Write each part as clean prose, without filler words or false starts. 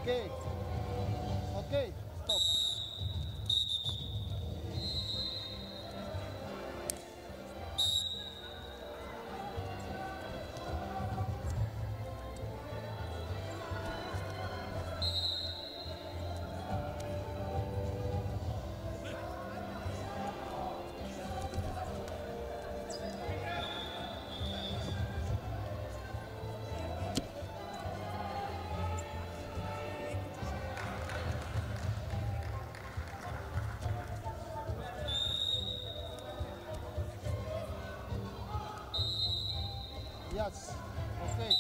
OK OK stop. Yes. OK.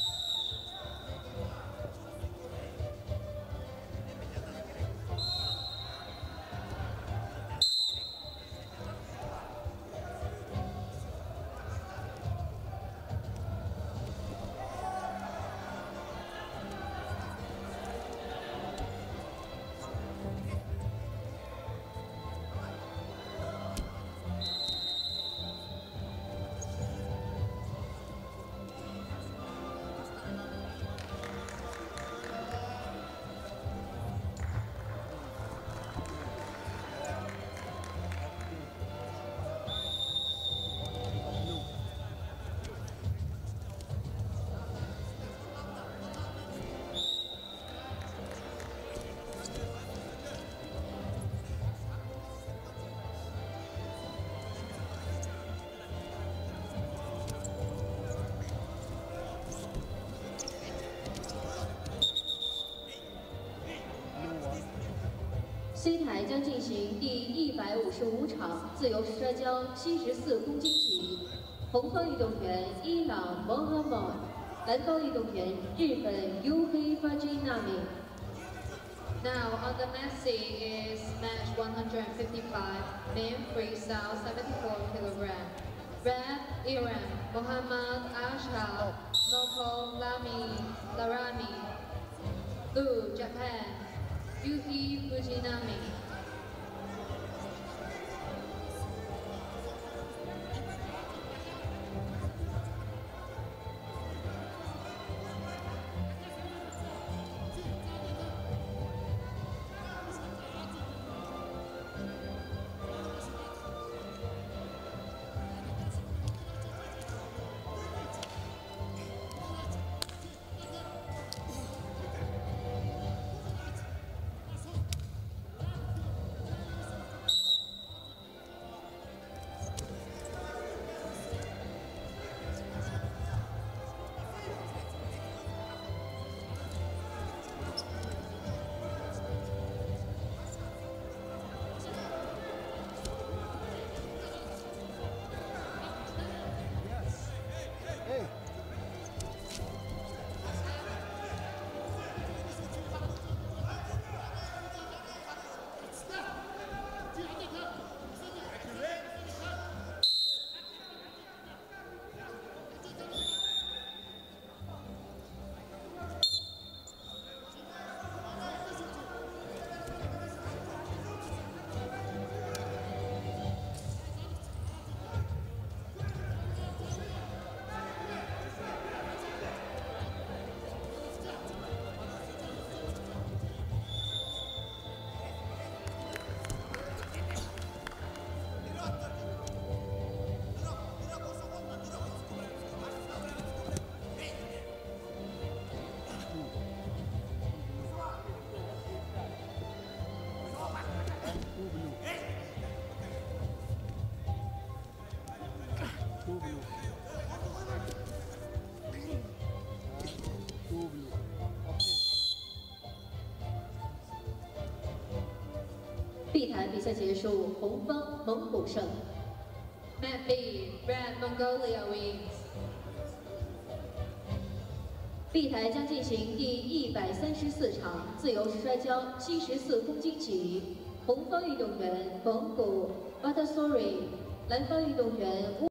C 台将进行第155场自由摔跤74公斤级，红方运动员伊朗 Mohammad， 蓝方运动员日本 Yuki Fujinami。 Now on the mat is match 155, men freestyle 74 kg. Red, Iran, Mohammad Ashar, Noko Larami. Blue, Japan, Yuki Fujinami. Hey. B 台比赛结束，红方蒙古胜。 Mat B, Red Mongolia wins. B 台将进行第134场自由摔跤74公斤级，红方运动员蒙古 Batasori， 蓝方运动员